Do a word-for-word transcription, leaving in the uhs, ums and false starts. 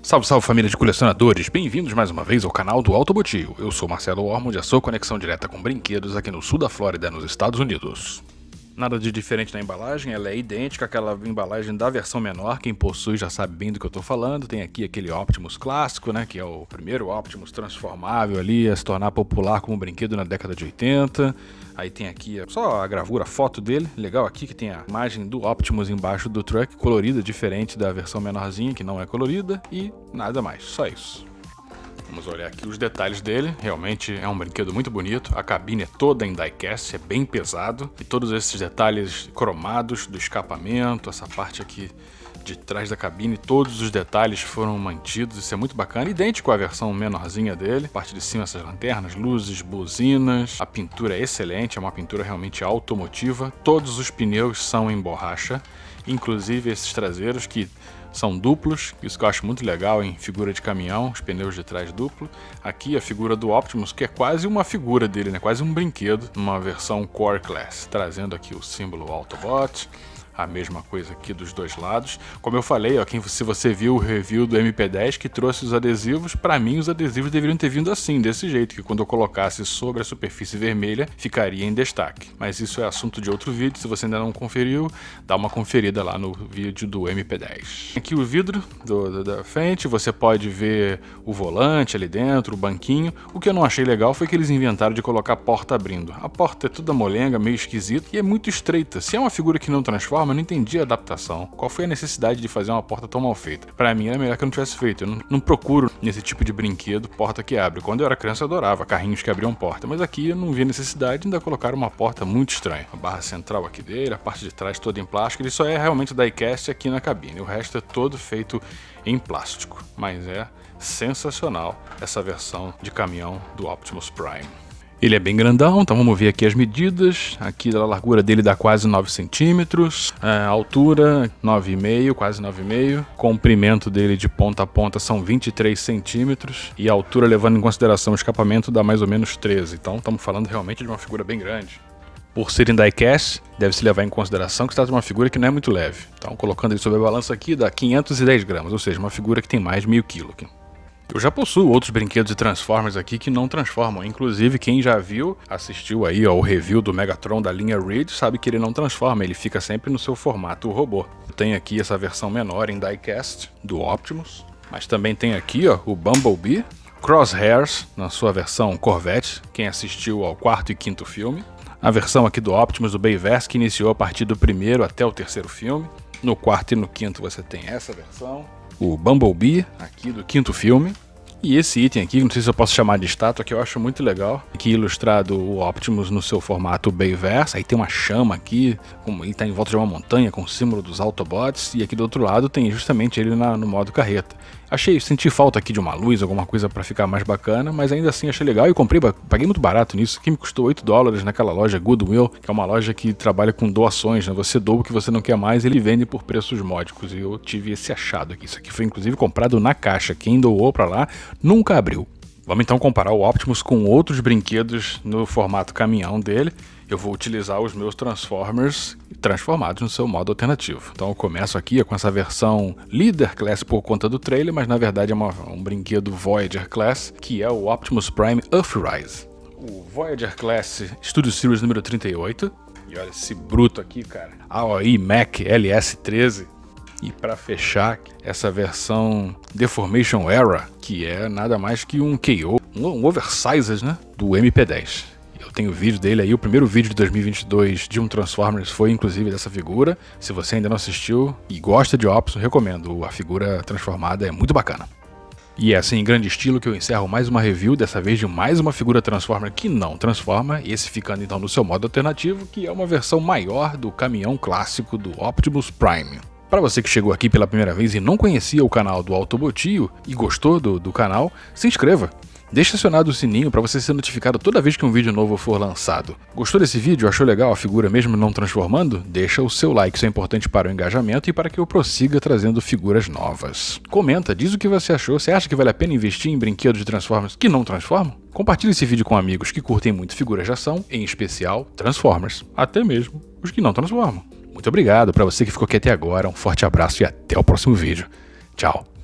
Salve, salve família de colecionadores, bem-vindos mais uma vez ao canal do Automotivo. Eu sou Marcelo Ormond e a sua conexão direta com brinquedos aqui no sul da Flórida, nos Estados Unidos. Nada de diferente na embalagem, ela é idêntica àquela embalagem da versão menor, quem possui já sabe bem do que eu tô falando. Tem aqui aquele Optimus clássico, né, que é o primeiro Optimus transformável ali a se tornar popular como brinquedo na década de oitenta. Aí tem aqui só a gravura, a foto dele, legal aqui que tem a imagem do Optimus embaixo do truck, colorida, diferente da versão menorzinha que não é colorida, e nada mais, só isso. Vamos olhar aqui os detalhes dele, realmente é um brinquedo muito bonito, a cabine é toda em diecast, é bem pesado, e todos esses detalhes cromados do escapamento, essa parte aqui de trás da cabine, todos os detalhes foram mantidos, isso é muito bacana, idêntico à versão menorzinha dele, a parte de cima essas lanternas, luzes, buzinas, a pintura é excelente, é uma pintura realmente automotiva, todos os pneus são em borracha, inclusive esses traseiros que são duplos, isso que eu acho muito legal em figura de caminhão, os pneus de trás duplo. Aqui a figura do Optimus, que é quase uma figura dele, né? Quase um brinquedo, numa versão Core Class, trazendo aqui o símbolo Autobot. A mesma coisa aqui dos dois lados. Como eu falei, ó, quem, se você viu o review do M P dez que trouxe os adesivos, para mim os adesivos deveriam ter vindo assim, desse jeito, que quando eu colocasse sobre a superfície vermelha, ficaria em destaque. Mas isso é assunto de outro vídeo, se você ainda não conferiu, dá uma conferida lá no vídeo do M P dez. Aqui o vidro do, do, da frente, você pode ver o volante ali dentro, o banquinho. O que eu não achei legal foi que eles inventaram de colocar a porta abrindo. A porta é toda molenga, meio esquisita e é muito estreita. Se é uma figura que não transforma, eu não entendi a adaptação. Qual foi a necessidade de fazer uma porta tão mal feita? Pra mim era melhor que eu não tivesse feito. Eu não, não procuro nesse tipo de brinquedo porta que abre. Quando eu era criança eu adorava carrinhos que abriam porta, mas aqui eu não vi necessidade, ainda colocaram uma porta muito estranha. A barra central aqui dele, a parte de trás toda em plástico, ele só é realmente diecast aqui na cabine. O resto é todo feito em plástico, mas é sensacional essa versão de caminhão do Optimus Prime. Ele é bem grandão, então vamos ver aqui as medidas. Aqui a largura dele dá quase nove centímetros, a altura nove vírgula cinco, quase nove vírgula cinco. Comprimento dele de ponta a ponta são vinte e três centímetros e a altura, levando em consideração o escapamento, dá mais ou menos treze. Então estamos falando realmente de uma figura bem grande. Por ser em diecast, deve-se levar em consideração que se trata de uma figura que não é muito leve. Então colocando ele sobre a balança aqui dá quinhentos e dez gramas, ou seja, uma figura que tem mais de meio quilo aqui. Eu já possuo outros brinquedos de Transformers aqui que não transformam, inclusive quem já viu, assistiu aí ao review do Megatron da linha Reed, sabe que ele não transforma, ele fica sempre no seu formato robô. Tem aqui essa versão menor em diecast do Optimus, mas também tem aqui ó, o Bumblebee, Crosshairs na sua versão Corvette, quem assistiu ao quarto e quinto filme, a versão aqui do Optimus do Bayverse que iniciou a partir do primeiro até o terceiro filme, no quarto e no quinto você tem essa versão, o Bumblebee, aqui do quinto filme. E esse item aqui, não sei se eu posso chamar de estátua, que eu acho muito legal. Aqui ilustrado o Optimus no seu formato Bayverse. Aí tem uma chama aqui, ele está em volta de uma montanha com o símbolo dos Autobots. E aqui do outro lado tem justamente ele na, no modo carreta. Achei, senti falta aqui de uma luz, alguma coisa para ficar mais bacana, mas ainda assim achei legal e comprei, paguei muito barato nisso, que me custou oito dólares naquela loja Goodwill, que é uma loja que trabalha com doações, né? Você doa o que você não quer mais, ele vende por preços módicos, e eu tive esse achado aqui. Isso aqui foi inclusive comprado na caixa, quem doou para lá nunca abriu. Vamos então comparar o Optimus com outros brinquedos no formato caminhão dele. Eu vou utilizar os meus Transformers transformados no seu modo alternativo. Então eu começo aqui com essa versão Leader Class por conta do trailer, mas na verdade é uma, um brinquedo Voyager Class, que é o Optimus Prime Earthrise. O Voyager Class Studio Series número trinta e oito. E olha esse bruto aqui, cara. A O I Mac L S treze. E para fechar, essa versão Deformation Era, que é nada mais que um K O, um oversized, né, do M P dez. Eu tenho vídeo dele aí, o primeiro vídeo de dois mil e vinte e dois de um Transformers foi inclusive dessa figura. Se você ainda não assistiu e gosta de Optimus, recomendo, a figura transformada é muito bacana. E é assim, em grande estilo, que eu encerro mais uma review, dessa vez de mais uma figura Transformer que não transforma, esse ficando então no seu modo alternativo, que é uma versão maior do caminhão clássico do Optimus Prime. Para você que chegou aqui pela primeira vez e não conhecia o canal do Autobotio e gostou do, do canal, se inscreva. Deixe acionado o sininho para você ser notificado toda vez que um vídeo novo for lançado. Gostou desse vídeo? Achou legal a figura mesmo não transformando? Deixa o seu like, isso é importante para o engajamento e para que eu prossiga trazendo figuras novas. Comenta, diz o que você achou. Você acha que vale a pena investir em brinquedos de Transformers que não transformam? Compartilhe esse vídeo com amigos que curtem muito figuras de ação, em especial Transformers, até mesmo os que não transformam. Muito obrigado para você que ficou aqui até agora, um forte abraço e até o próximo vídeo. Tchau!